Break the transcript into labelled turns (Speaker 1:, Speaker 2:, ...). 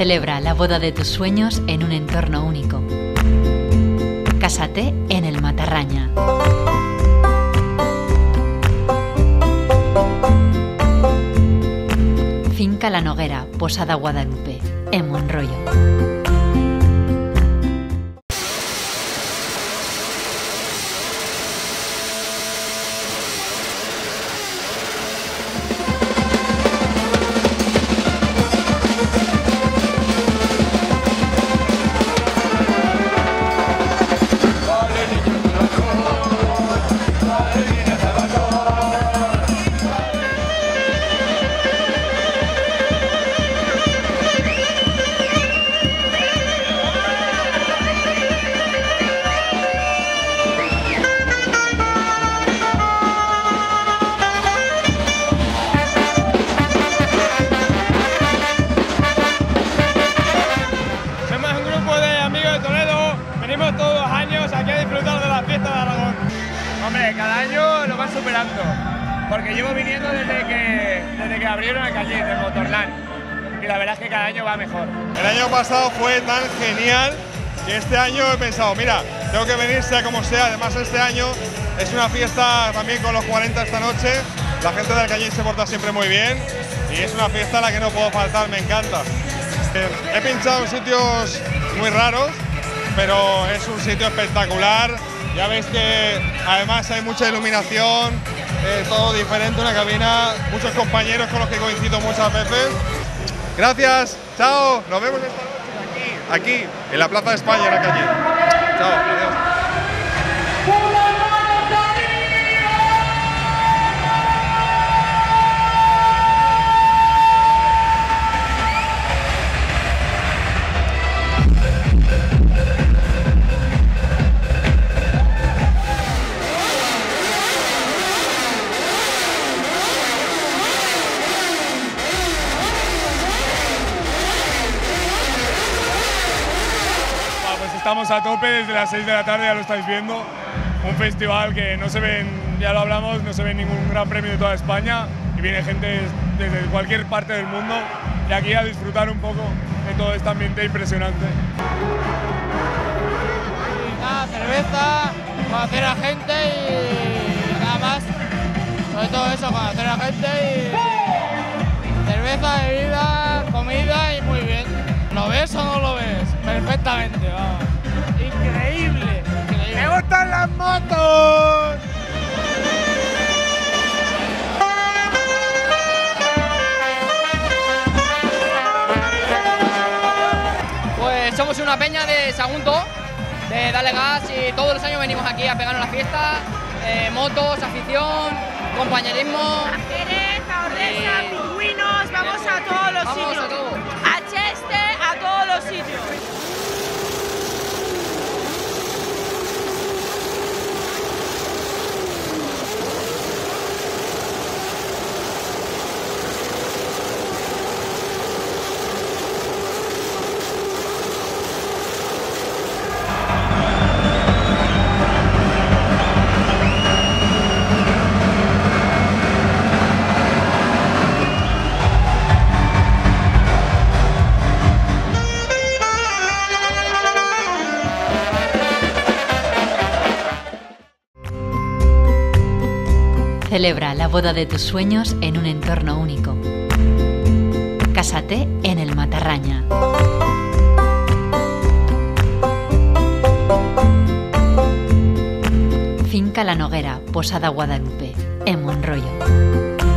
Speaker 1: Celebra la boda de tus sueños en un entorno único. Cásate en el Matarraña. Finca La Noguera, Posada Guadalupe, en Monroyo.
Speaker 2: Venimos todos los años aquí a disfrutar de la fiesta de Aragón. Hombre, cada año lo van superando, porque llevo viniendo desde que abrieron el Callín, el Motorland, y la verdad es que cada año va mejor.
Speaker 3: El año pasado fue tan genial que este año he pensado, mira, tengo que venir sea como sea. Además este año es una fiesta también con los 40 esta noche, la gente del Callín se porta siempre muy bien y es una fiesta a la que no puedo faltar, me encanta. He pinchado en sitios muy raros, pero es un sitio espectacular. Ya veis que además hay mucha iluminación, todo diferente, una cabina, muchos compañeros con los que coincido muchas veces. Gracias, chao, nos vemos esta noche aquí, en la Plaza de España, en la calle. Chao, adiós.
Speaker 2: Estamos a tope desde las 6 de la tarde, ya lo estáis viendo. Un festival que no se ven, ya lo hablamos, no se ve ningún gran premio de toda España y viene gente desde cualquier parte del mundo y aquí a disfrutar un poco de todo este ambiente impresionante.
Speaker 4: Y nada, cerveza, conocer a gente y nada más. Sobre todo eso, conocer a gente y cerveza, bebida, comida y muy bien. ¿Lo ves o no lo ves? Perfectamente, vamos. Increíble, increíble.
Speaker 2: ¡Me gustan las motos!
Speaker 5: Pues somos una peña de Sagunto, de Dale Gas, y todos los años venimos aquí a pegarnos la fiesta. Motos, afición, compañerismo.
Speaker 6: A Jerez, a Ordesa, a Pingüinos, vamos a todos los sitios.
Speaker 5: A todo.
Speaker 6: A Cheste, a todos los sitios.
Speaker 1: Celebra la boda de tus sueños en un entorno único. Cásate en el Matarraña. Finca La Noguera, Posada Guadalupe, en Monroyo.